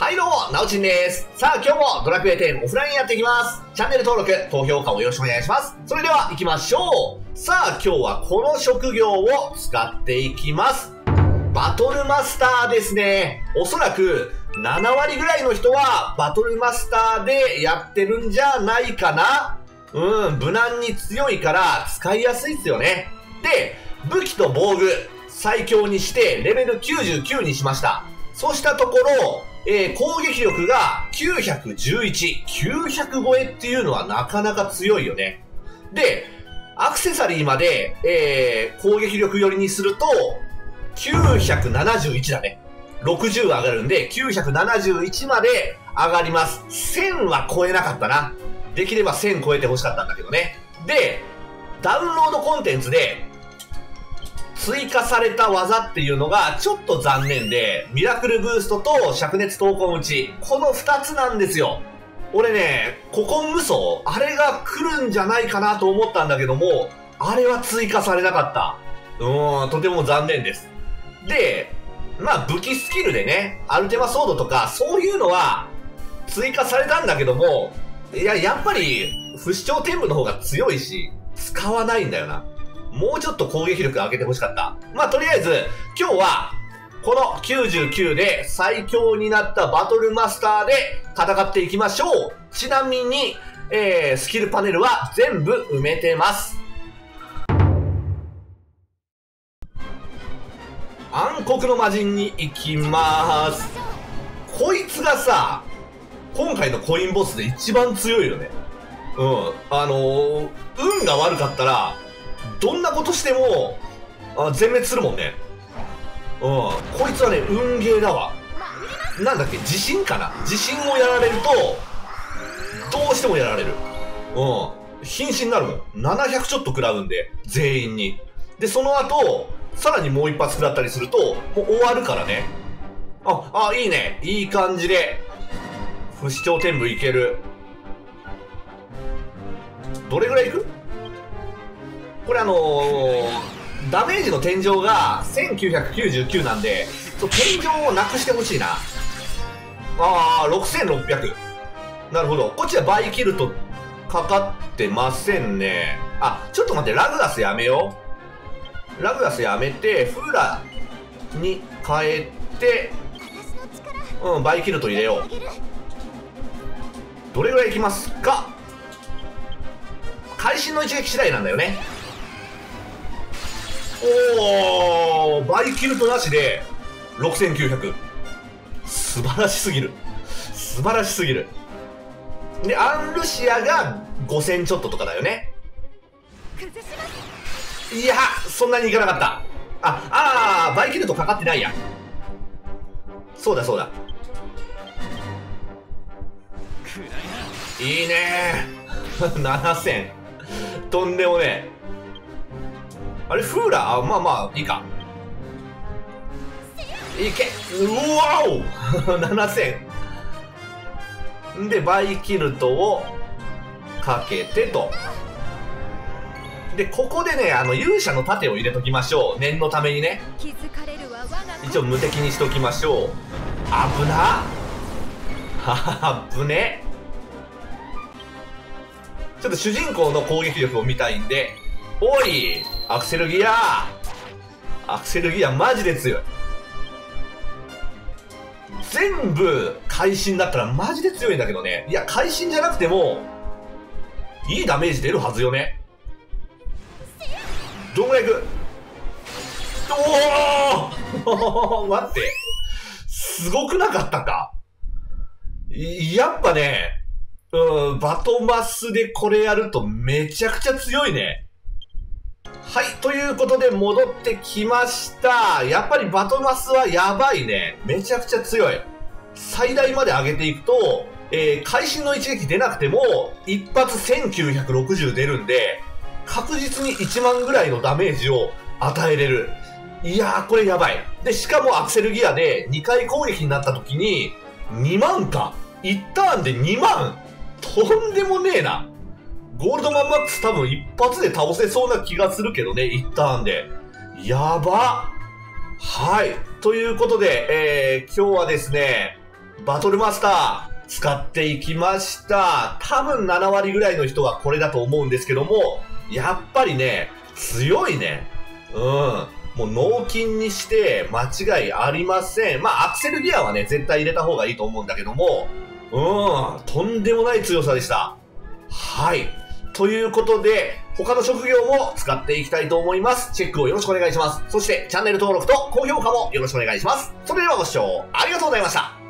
はいどうも、なおちんです。さあ今日もドラクエ10オフラインやっていきます。チャンネル登録、高評価もよろしくお願いします。それでは行きましょう。さあ今日はこの職業を使っていきます。バトルマスターですね。おそらく7割ぐらいの人はバトルマスターでやってるんじゃないかな。無難に強いから使いやすいっすよね。で、武器と防具最強にしてレベル99にしました。そうしたところ、攻撃力が911、900超えっていうのはなかなか強いよね。で、アクセサリーまで、攻撃力寄りにすると、971だね。60上がるんで、971まで上がります。1000は超えなかったな。できれば1000超えて欲しかったんだけどね。で、ダウンロードコンテンツで、追加された技っていうのがちょっと残念で、ミラクルブーストと灼熱闘魂打ち、この2つなんですよ。俺ね、古今無双、あれが来るんじゃないかなと思ったんだけども、あれは追加されなかった。とても残念です。で、まあ武器スキルでね、アルテマソードとか、そういうのは追加されたんだけども、やっぱり不死鳥天部の方が強いし、使わないんだよな。もうちょっと攻撃力上げてほしかった。まあ、とりあえず、今日は、この99で最強になったバトルマスターで戦っていきましょう。ちなみに、スキルパネルは全部埋めてます。暗黒の魔人に行きまーす。こいつがさ、今回のコインボスで一番強いよね。運が悪かったら、どんなことしても全滅するもんね。こいつはね、運ゲーだわ。なんだっけ、地震かな。地震をやられるとどうしてもやられる。瀕死になるもん。700ちょっと食らうんで、全員に。でその後さらにもう一発食らったりするともう終わるからね。いいね、いい感じで不死鳥天部いける。どれぐらいいく？これダメージの天井が1999なんで、天井をなくしてほしいな。6600。なるほど。こっちはバイキルトかかってませんね。ちょっと待って、ラグガスやめよう。ラグガスやめて、フーラに変えて、バイキルト入れよう。どれぐらいいきますか？会心の一撃次第なんだよね。バイキルトなしで6900。素晴らしすぎる。素晴らしすぎる。で、アンルシアが5000ちょっととかだよね。いや、そんなにいかなかった。バイキルトかかってないや。そうだそうだ。いいねー。7000。とんでもねえ。あれ、フーラーまあ、いいか。いけ。うわお7000。で、バイキルトをかけてと。で、ここでね、勇者の盾を入れときましょう。念のためにね。一応無敵にしときましょう。危な危ね。ちょっと主人公の攻撃力を見たいんで。おいアクセルギアマジで強い。全部会心だったらマジで強いんだけどね。いや、会心じゃなくてもいいダメージ出るはずよね。どんぐらいいく？待って、すごくなかったか？やっぱね、バトマスでこれやるとめちゃくちゃ強いね。はい、ということで戻ってきました。やっぱりバトマスはやばいね。めちゃくちゃ強い。最大まで上げていくと、会心の一撃出なくても、一発1960出るんで、確実に1万ぐらいのダメージを与えれる。いやー、これやばい。で、しかもアクセルギアで2回攻撃になった時に、2万か。1ターンで2万。とんでもねえな。ゴールドマンマックス多分一発で倒せそうな気がするけどね、1ターンで。やば。はい。ということで、今日はですね、 バトルマスター、使っていきました。多分7割ぐらいの人はこれだと思うんですけども、やっぱりね、強いね。もう脳筋にして間違いありません。まあ、アクセルギアはね、絶対入れた方がいいと思うんだけども、とんでもない強さでした。はい。ということで、他の職業も使っていきたいと思います。チェックをよろしくお願いします。そして、チャンネル登録と高評価もよろしくお願いします。それではご視聴ありがとうございました。